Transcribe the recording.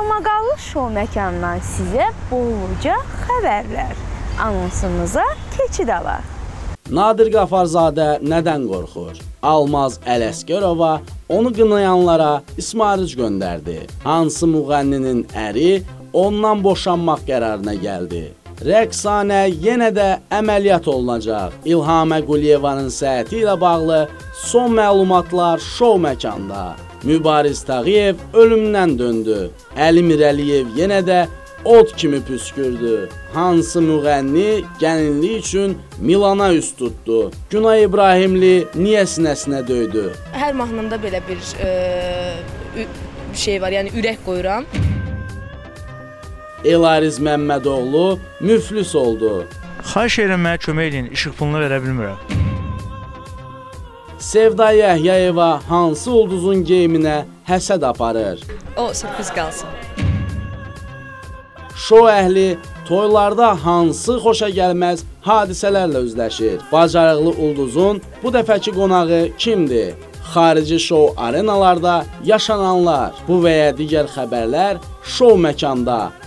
Qalmaqallı şou məkanından sizə bolca xəbərlər. Anonsumuza keçid alaq. Nadir Qafarzadə nədən qorxur? Almaz Ələsgərova onu qınayanlara ismarıc göndərdi. Hansı müğənninin əri ondan boşanmaq qərarına gəldi? Rəqsanə yenə də əməliyyat olunacaq. İlhamə Quliyevanın səhhəti ilə bağlı son məlumatlar şou məkanda. Mübariz Tağıyev ölümdən döndü. Əli Mirəliyev yenə də od kimi püskürdü. Hansı müğənni gəlinlik üçün Milana üst tutdu? Günay İbrahimli niyə sinəsinə döydü? Hər mahnımda belə bir şey var, yəni ürək qoyuram. Elariz Məmmədoğlu müflis oldu. Xahiş edirəm mənə kömək edin, işıq pulunu verə bilmirəm. Sevda Yəhyayeva hansı ulduzun geyiminə həsəd aparır? O sürpriz qalsın. Şou əhli toylarda hansı xoşa gəlməz hadisələrlə üzləşir? Bacarıqlı ulduzun bu dəfəki qonağı kimdir? Xarici şou arenalarda yaşananlar. Bu və ya digər xəbərlər şou məkanda.